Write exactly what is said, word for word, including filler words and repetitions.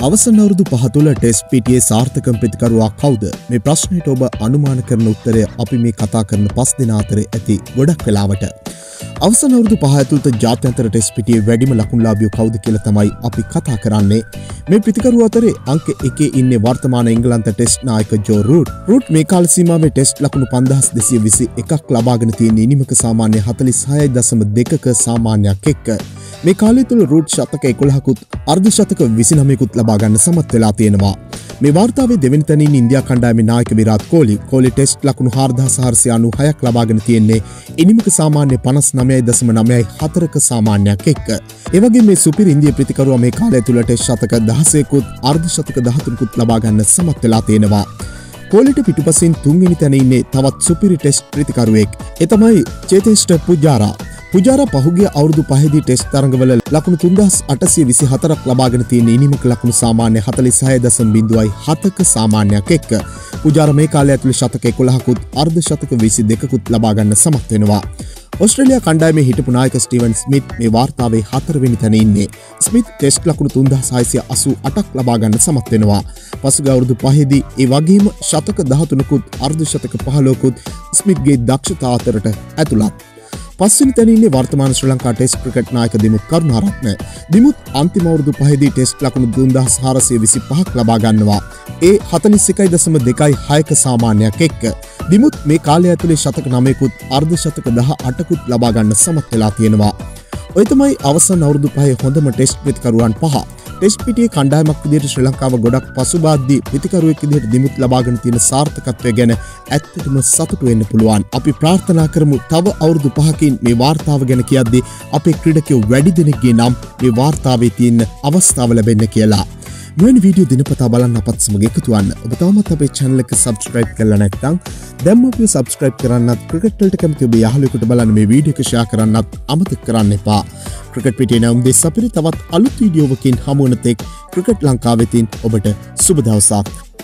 අවසන් අවුරුදු පහ තුළ ටෙස්ට් පිටියේ සාර්ථක ප්‍රතිකරුවා කවුද? මේ ප්‍රශ්නෙට ඔබ අනුමාන කරන උත්තරය අපි මේ කතා කරන පස් දෙනා අතර ඇති ගොඩක් වෙලාවට. අවසන් අවුරුදු පහ ඇතුළත ජාත්‍යන්තර ටෙස්ට් පිටියේ වැඩිම ලකුණුලාභියෝ කවුද කියලා තමයි අපි කතා කරන්නේ. මේ ප්‍රතිකරුවා අතරේ අංක එකේ ඉන්නේ වර්තමාන එංගලන්ත ටෙස්ට් නායක ජෝ රූට්. රූට් මේ කාල සීමාවේ ටෙස්ට් ලකුණු පන්දාස් දෙසිය විසි එකක් ලබාගෙන තියෙන ඉනිමක සාමාන්‍ය හතළිස් හයයි දශම දෙකක සාමාන්‍යයක් එක්ක. මේ කාලය තුළ රූට් ශතක එකොළහකුත් අර්ධ ශතක විසිනමයකුත් ලබා ගන්න සමත් වෙලා තියෙනවා. මේ වාර්තාවේ දෙවෙනි තැනින් ඉන්දියා කණ්ඩායමේ නායක විරාට් කෝලි. කෝලි ටෙස්ට් ලකුණු හාරදාස් හාරසිය අනූහයක් ලබාගෙන තියෙන්නේ ඉනිමක සාමාන්‍ය පනස් නවයයි දශම නවයයි හතරක සාමාන්‍යයක් එක්ක. ඒ වගේම මේ සුපිරි ඉන්දිය ප්‍රතිකරුවා මේ කාලය තුළ ටෙස්ට් ශතක දහසයකුත් අර්ධ ශතක දහතුනකුත් ලබා ගන්න සමත් වෙලා තියෙනවා. කෝලිට පිටුපසින් තුන්වෙනි තැන ඉන්නේ තවත් සුපිරි ටෙස්ට් ප්‍රතිකරුවෙක්. ඒ තමයි චේතේෂ්ඨ පුජාරා. පුජාරා පහුගිය අවුරුදු පහේදී ටෙස්ට් තරඟවල ලකුණු තුන්දාස් අටසිය විසි හතරක් ලබාගෙන තියෙන ඉනිමක ලකුණු සාමාන්‍ය හතළිස් හය දශම බිංදුවයි හතක සාමාන්‍යයක් එක්ක. පුජාරා මේ කාලය ඇතුළේ ශතක එකොළහකුත් අර්ධ ශතක විසි දෙකකුත් ලබා ගන්න සමත් වෙනවා. ඔස්ට්‍රේලියා කණ්ඩායමේ හිටපු නායක ස්ටීවන් ස්මිත් මේ වාර්තාවේ හතරවෙනි තැන ඉන්නේ. ස්මිත් ටෙස්ට් ලකුණු තුන්දාස් හයසිය අසූ අටක් ලබා ගන්න සමත් වෙනවා. පසුගිය අවුරුදු පහේදී ඒ වගේම ශතක දහතුනකුත් අර්ධ ශතක පහළොවකුත් ස්මිත්ගේ දක්ෂතා අතරට ඇතුළත්. පස්වෙනි තැන ඉන්නේ වර්තමාන ශ්‍රී ලංකා ටෙස්ට් ක්‍රිකට් නායක දිමුත් කරුණාරත්න. දිමුත් අන්තිම අවුරුදු පහේදී ටෙස්ට් ලකුණු තුන්දාස් හාරසිය විසි පහක් ලබා ගන්නවා. ඒ හතළිස් එකයි දශම දෙකයි හයක සාමාන්‍යයක් එක්ක. දිමුත් මේ කාලය ඇතුලේ ශතක නවයකුත් අර්ධ ශතක දහ අටකුත් ලබා ගන්න සමත් වෙලා තියෙනවා. ඔය තමයි අවසන් අවුරුදු පහේ හොඳම ටෙස්ට් ප්‍රතිකරුවන් පහ. ටෙස්ට් පිටියේ කණ්ඩායමක් විදිහට ශ්‍රී ලංකාව ගොඩක් පසුබාද්දී ප්‍රතිකරුවෙක් විදිහට දිමුත් ලබාගෙන තියෙන සාර්ථකත්වය ගැන ඇත්තටම සතුටු වෙන්න පුළුවන්. අපි ප්‍රාර්ථනා කරමු තව අවුරුදු පහකින් මේ වාර්තාව ගැන කියද්දී අපේ ක්‍රීඩකයෝ වැඩි දෙනෙක්ගේ නම් මේ වාර්තාවේ තියෙන අවස්ථාව ලැබෙන්න කියලා. මෙවැනි වීඩියෝ දිනපතා බලන්න අපත් සමග එකතු වෙන්න. ඔබ තවමත් අපේ channel එක subscribe කරලා නැත්නම් දැන්ම අපිව subscribe කරන්නත් ක්‍රිකට් වලට කැමති ඔබ යාළුවෙකුට බලන්න මේ වීඩියෝ එක share කරන්නත් අමතක කරන්න එපා. ක්‍රිකට් පිටියේ නම් දෙස් අපිට තවත් අලුත් වීඩියෝවකින් හමු වෙන තෙක් ක්‍රිකට් ලංකාවෙතින් ඔබට සුබ දවසක්.